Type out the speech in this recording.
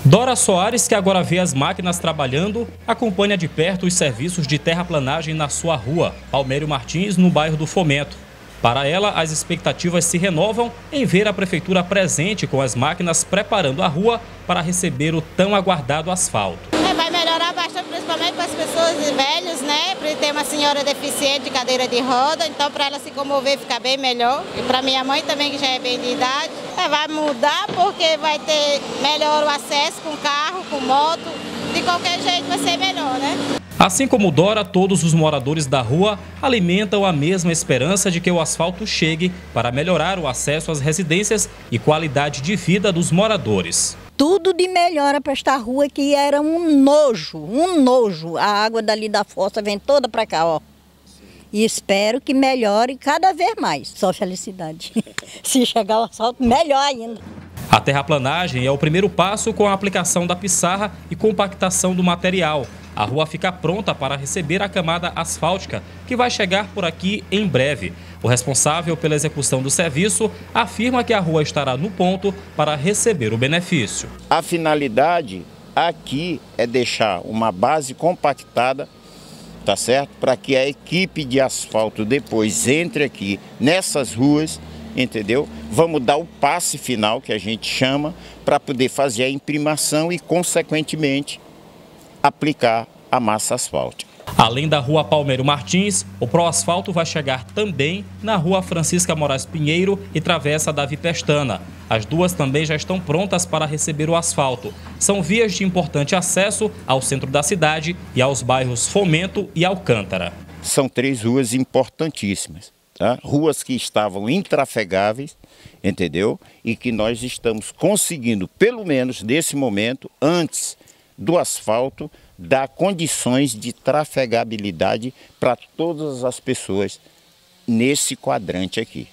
Dora Soares, que agora vê as máquinas trabalhando, acompanha de perto os serviços de terraplanagem na sua rua, Palmério Martins, no bairro do Fomento. Para ela, as expectativas se renovam em ver a prefeitura presente com as máquinas preparando a rua para receber o tão aguardado asfalto. Vai melhorar bastante, principalmente para as pessoas velhas, né? Porque tem uma senhora deficiente de cadeira de roda, então para ela se comover ficar bem melhor. E para minha mãe também, que já é bem de idade, vai mudar porque vai ter melhor o acesso com carro, com moto. De qualquer jeito vai ser melhor, né? Assim como Dora, todos os moradores da rua alimentam a mesma esperança de que o asfalto chegue para melhorar o acesso às residências e qualidade de vida dos moradores. Tudo de melhora para esta rua que era um nojo. A água dali da fossa vem toda para cá, ó. E espero que melhore cada vez mais. Só felicidade. Se chegar o asfalto, melhor ainda. A terraplanagem é o primeiro passo com a aplicação da pissarra e compactação do material. A rua fica pronta para receber a camada asfáltica, que vai chegar por aqui em breve. O responsável pela execução do serviço afirma que a rua estará no ponto para receber o benefício. A finalidade aqui é deixar uma base compactada, tá certo? Para que a equipe de asfalto depois entre aqui nessas ruas, entendeu? Vamos dar o passe final, que a gente chama, para poder fazer a imprimação e, consequentemente, aplicar a massa asfáltica. Além da rua Palmério Martins, o Proasfalto vai chegar também na rua Francisca Moraes Pinheiro e Travessa Davi Pestana. As duas também já estão prontas para receber o asfalto. São vias de importante acesso ao centro da cidade e aos bairros Fomento e Alcântara. São 3 ruas importantíssimas, tá? Ruas que estavam intrafegáveis, entendeu? E que nós estamos conseguindo, pelo menos nesse momento, antes do asfalto, dar condições de trafegabilidade para todas as pessoas nesse quadrante aqui.